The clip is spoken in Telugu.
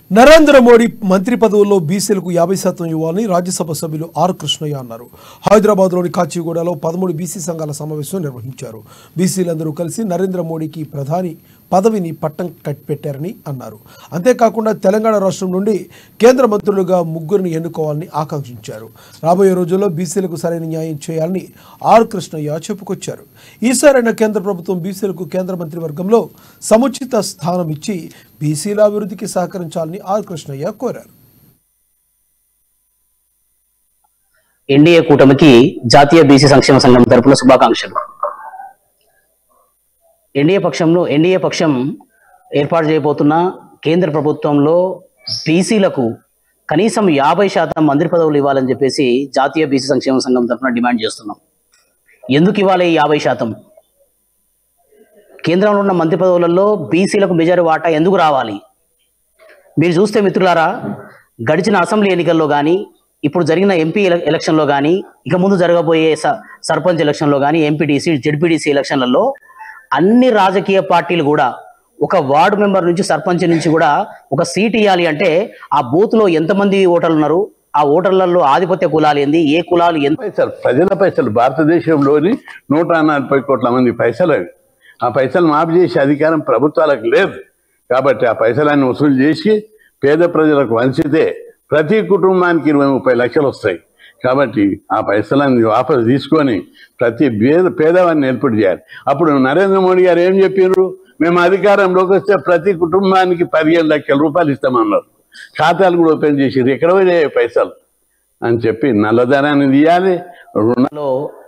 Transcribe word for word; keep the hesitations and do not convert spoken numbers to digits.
నరేంద్ర మోడీ మంత్రి పదవుల్లో బీసీలకు యాభై శాతం ఇవ్వాలని రాజ్యసభ సభ్యులు ఆర్ కృష్ణయ్య అన్నారు. హైదరాబాద్లోని కాచిగూడలో పదమూడు బీసీ సంఘాల సమావేశం నిర్వహించారు. బీసీలందరూ కలిసి నరేంద్ర మోడీకి ప్రధాని పదవిని పట్టం కట్టిపెట్టారని అన్నారు. అంతేకాకుండా తెలంగాణ రాష్ట్రం నుండి కేంద్ర మంత్రులుగా ముగ్గురిని ఎన్నుకోవాలని ఆకాంక్షించారు. రాబోయే రోజుల్లో బీసీలకు సరైన న్యాయం చేయాలని ఆర్ కృష్ణయ్య చెప్పుకొచ్చారు. ఈసారైన కేంద్ర ప్రభుత్వం బీసీలకు కేంద్ర మంత్రివర్గంలో సముచిత స్థానం ఇచ్చి బీసీల అభివృద్ధికి సహకరించాలని ఆర్ కృష్ణయ్య కోరారు. ఎన్డీఏ కూటమికి జాతీయ బీసీ సంక్షేమ సంఘం తరపున శుభాకాంక్షలు. ఎన్డీఏ పక్షంలో ఎన్డీఏ పక్షం ఏర్పాటు చేయబోతున్న కేంద్ర ప్రభుత్వంలో బీసీలకు కనీసం యాభై శాతం మంత్రి పదవులు ఇవ్వాలని చెప్పేసి జాతీయ బీసీ సంక్షేమ సంఘం తరఫున డిమాండ్ చేస్తున్నాం. ఎందుకు ఇవ్వాలి యాభై శాతం? కేంద్రంలో ఉన్న మంత్రి పదవులలో బీసీలకు మెజారిటీ వాటా ఎందుకు రావాలి? మీరు చూస్తే మిత్రులారా, గడిచిన అసెంబ్లీ ఎన్నికల్లో కానీ, ఇప్పుడు జరిగిన ఎంపీ ఎలక్షన్లో కానీ, ఇక ముందు జరగబోయే సర్పంచ్ ఎలక్షన్లో కానీ, ఎంపీటీసీ జెడ్పీటీసీ ఎలక్షన్లలో అన్ని రాజకీయ పార్టీలు కూడా ఒక వార్డు మెంబర్ నుంచి సర్పంచ్ నుంచి కూడా ఒక సీట్ ఇవ్వాలి అంటే ఆ బూత్లో ఎంతమంది ఓటర్లు ఉన్నారు, ఆ ఓటర్లలో ఆధిపత్య కులాలు ఏంది, ఏ కులాలు ఎంత పైసలు, ప్రజల పైసలు, భారతదేశంలోని నూట నలభై కోట్ల మంది పైసలు అవి. ఆ పైసలు మాఫీ చేసే అధికారం ప్రభుత్వాలకు లేదు. కాబట్టి ఆ పైసలన్నీ వసూలు చేసి పేద ప్రజలకు వంచితే ప్రతి కుటుంబానికి ఇరవై ముప్పై లక్షలు వస్తాయి. కాబట్టి ఆ పైసలన్నీ వాపసు తీసుకొని ప్రతి పేద పేదవాడిని ఏర్పాటు చేయాలి. అప్పుడు నరేంద్ర మోడీ గారు ఏం చెప్పారు? మేము అధికారంలోకి వస్తే ప్రతి కుటుంబానికి పదిహేను లక్షల రూపాయలు ఇస్తామన్నారు. ఖాతాలు కూడా ఓపెన్ చేసి ఎక్కడ పోయాయి పైసలు అని చెప్పి నల్లధనాన్ని తీయాలి. రుణంలో